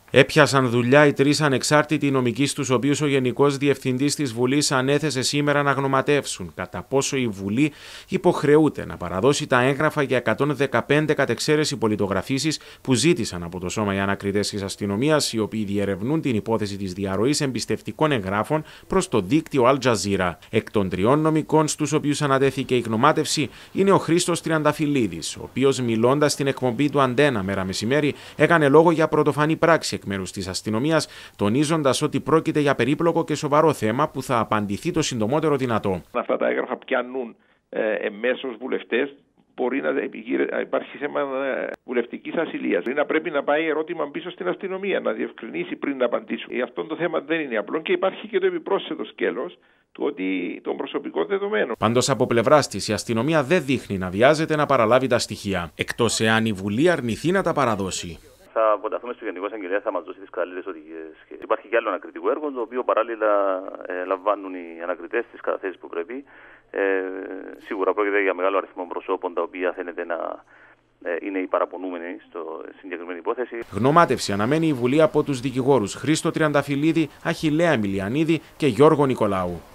Έπιασαν δουλειά οι τρεις ανεξάρτητοι νομικοί, στους οποίους ο Γενικός Διευθυντής της Βουλής ανέθεσε σήμερα να γνωματεύσουν κατά πόσο η Βουλή υποχρεούται να παραδώσει τα έγγραφα για 115 κατεξαίρεση πολιτογραφήσεις που ζήτησαν από το Σώμα οι ανακριτές της αστυνομίας, οι οποίοι διερευνούν την υπόθεση της διαρροής εμπιστευτικών εγγράφων προς το δίκτυο Al Jazeera. Εκ των τριών νομικών στους οποίους ανατέθηκε η γνωμάτευση είναι ο Χρήστος Τριανταφυλλίδης, ο οποίος μιλώντας στην εκπομπή του Αντένα μέρα μεσημέρι έκανε λόγο για πρωτοφανή πράξη εκ μέρους της αστυνομίας, τονίζοντας ότι πρόκειται για περίπλοκο και σοβαρό θέμα που θα απαντηθεί το συντομότερο δυνατό. Αυτά τα έγγραφα πιάνουν εμέσως βουλευτές. Μπορεί να υπάρχει θέμα βουλευτικής ασυλίας. Να πρέπει να πάει ερώτημα πίσω στην αστυνομία, να διευκρινίσει πριν να απαντήσουν. Αυτό το θέμα δεν είναι απλό και υπάρχει και το επιπρόσθετο σκέλος του ότι των προσωπικών δεδομένων. Πάντως από πλευράς της η αστυνομία δεν δείχνει να βιάζεται να παραλάβει τα στοιχεία, εκτός εάν η Βουλή αρνηθεί να τα παραδώσει. Θα αποταθούμε στο Γενικό Εισαγγελέα, θα μας δώσει τις καλύτερες οδηγίες. Υπάρχει και άλλο ανακριτικό έργο, το οποίο παράλληλα λαμβάνουν οι ανακριτές τις καταθέσεις που πρέπει. Σίγουρα πρόκειται για μεγάλο αριθμό προσώπων, τα οποία φαίνεται να είναι οι παραπονούμενοι στην συγκεκριμένη υπόθεση. Γνωμάτευση αναμένει η Βουλή από τους δικηγόρους Χρήστο Τριανταφυλλίδη, Αχιλλέα Μιλιανίδη και Γιώργο Νικολάου.